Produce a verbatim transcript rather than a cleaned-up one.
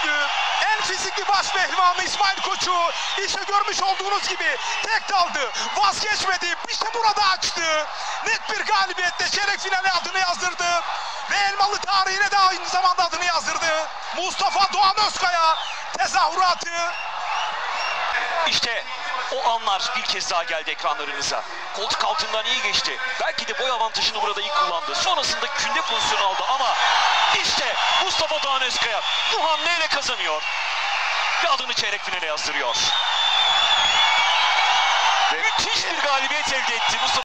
güçlü, en fizikli baş pehlivanı İsmail Koçu işte görmüş olduğunuz gibi tek daldı, vazgeçmedi, işte burada açtı. Net bir galibiyetle çeyrek finale adını yazdırdı ve Elmalı tarihine de aynı zamanda adını yazdırdı. Mustafa Doğan Özkaya tezahüratı. İşte o anlar bir kez daha geldi ekranlarınıza. Koltuk altından iyi geçti. Belki de boy avantajını burada iyi kullandı. Sonrasında künde pozisyonu aldı ama işte Mustafa Doğan Özkaya bu hamleyle kazanıyor. Ve adını çeyrek finale yazdırıyor. Ve müthiş bir galibiyet elde etti Mustafa.